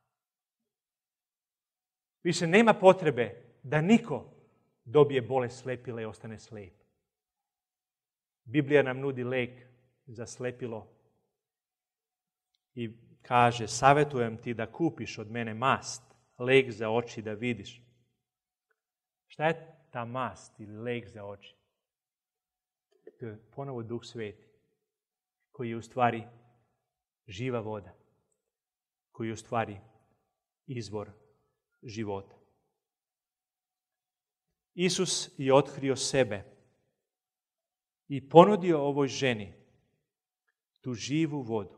Više nema potrebe da niko dobije bolest slepila i ostane slijep. Biblija nam nudi lek za slepilo i kaže, savjetujem ti da kupiš od mene mast, lek za oči da vidiš. Šta je ta mast ili lek za oči? To je ponovo Duh Sveti, koji je u stvari živa voda, koji je u stvari izvor života. Isus je otkrio sebe i ponudio ovoj ženi tu živu vodu.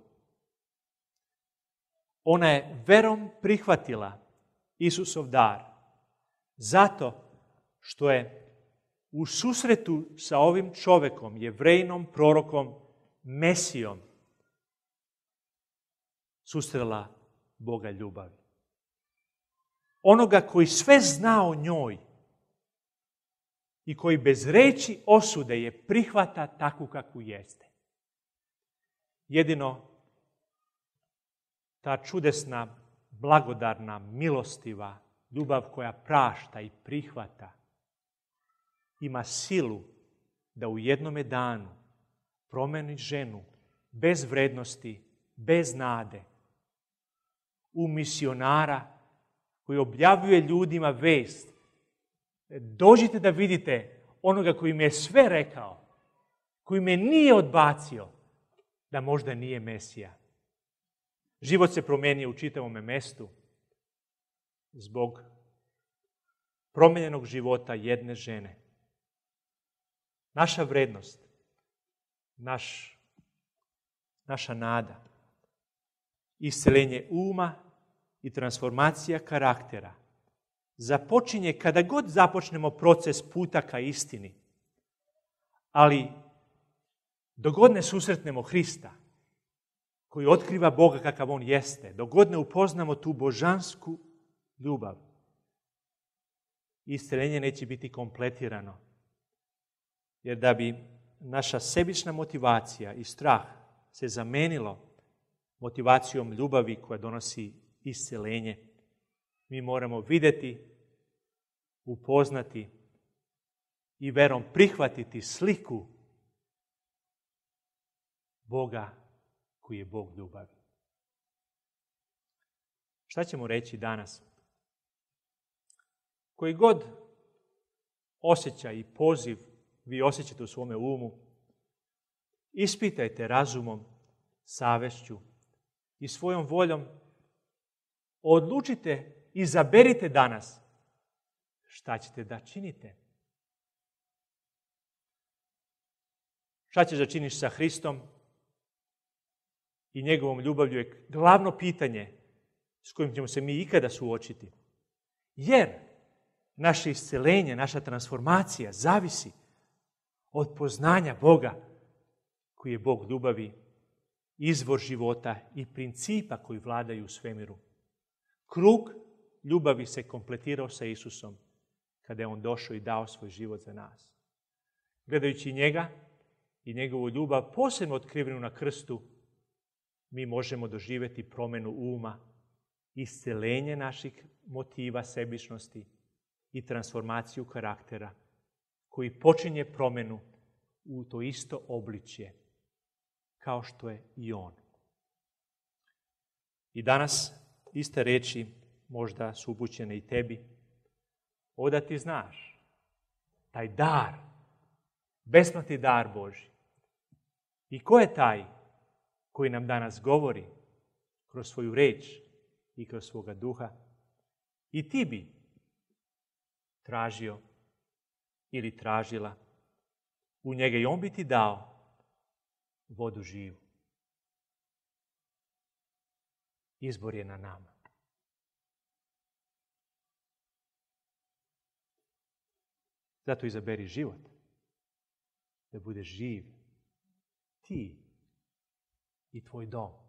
Ona je verom prihvatila Isusov dar, zato što je u susretu sa ovim čovjekom, Jevrejnom prorokom, Mesijom, susrela Boga ljubavi. Onoga koji sve zna o njoj i koji bez reči osude je prihvata takvu kakvu jeste. Jedino ta čudesna, blagodarna, milostiva ljubav koja prašta i prihvata ima silu da u jednome danu promeni ženu bez vrednosti, bez nade, u misionara koji objavljuje ljudima vest. Dođite da vidite onoga koji mi je sve rekao, koji me nije odbacio, da možda nije Mesija. Život se promijenio u čitavome mestu zbog promijenjenog života jedne žene. Naša vrednost, naša nada, isceljenje uma i transformacija karaktera započinje kada god započnemo proces puta ka istini. Ali dok god ne susretnemo Hrista, koji otkriva Boga kakav On jeste, dok god ne upoznamo tu božansku ljubav, isceljenje neće biti kompletirano. Jer da bi naša sebična motivacija i strah se zamenilo motivacijom ljubavi koja donosi isceljenje, mi moramo vidjeti, upoznati i verom prihvatiti sliku Boga koji je Bog ljubavi. Šta ćemo reći danas? Koji god osjećaj i poziv vi osjećate u svome umu, ispitajte razumom, savješću i svojom voljom. Odlučite, izaberite danas šta ćete da činite. Šta ćeš da činiš sa Hristom i njegovom ljubavlju je glavno pitanje s kojim ćemo se mi ikada suočiti. Jer naše isceljenje, naša transformacija zavisi od poznanja Boga koji je Bog ljubavi, izvor života i principa koji vladaju u svemiru. Krug ljubavi se kompletirao sa Isusom kada je On došao i dao svoj život za nas. Gledajući njega i njegovu ljubav posebno otkrivenu na krstu, mi možemo doživjeti promjenu uma, isceljenje naših motiva sebičnosti i transformaciju karaktera koji počinje promjenu u to isto obličje kao što je i On. I danas iste reči možda su upućene i tebi. Oda ti znaš, taj dar, besplatni dar Božji. I ko je taj koji nam danas govori kroz svoju reč i kroz svoga duha? I ti bi tražio ili tražila u njega i On bi ti dao vodu živu. Izbor je na nama. Zato izaberi život, da budeš živ, ti i tvoj dom.